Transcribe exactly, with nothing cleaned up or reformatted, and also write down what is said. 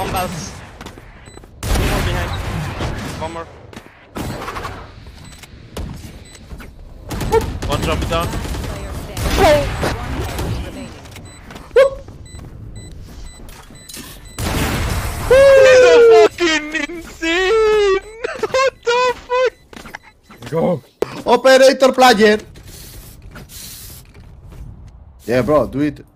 One belts. One more behind. One more. One drop it down. He's a fucking insane! What the fuck? Go. Operator player. Yeah, bro, do it.